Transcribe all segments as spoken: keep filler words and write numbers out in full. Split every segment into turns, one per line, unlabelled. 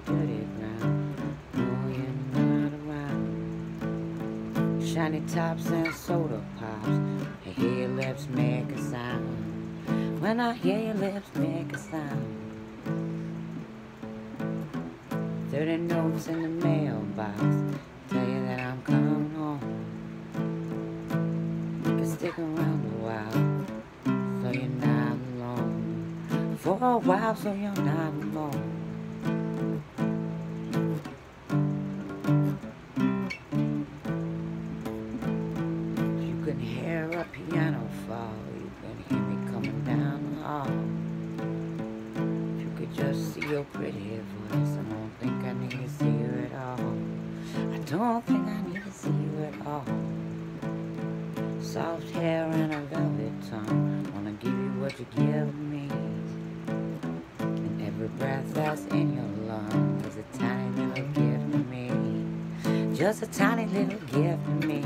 dirty ground. Oh, you're not around. Shiny tops and soda pops. I hear your lips make a sound. When I hear your lips make a sound. Thirty notes in the mailbox tell you that I'm coming home. You can stick around a while, so you're not alone. For a while, so you're not alone. You can hear a piano fall. You can hear me coming down the hall. If you could just see your pretty voice, I don't think I need to see you at all. I don't think I need to see you at all. Soft hair and a velvet tongue, wanna give you what you give me. And every breath that's in your lungs is a tiny little gift to me. Just a tiny little gift to me.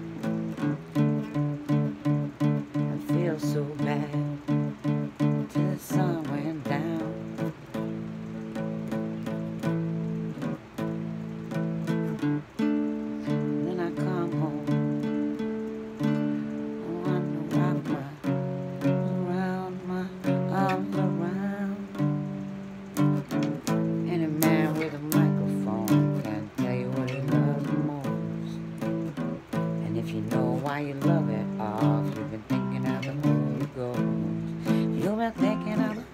I feel so bad till the sun went down. Then I come home. Any man with a microphone can tell you what he loves the most. And if you know why you love it off, you've been thinking of the movie goes. You've been thinking of the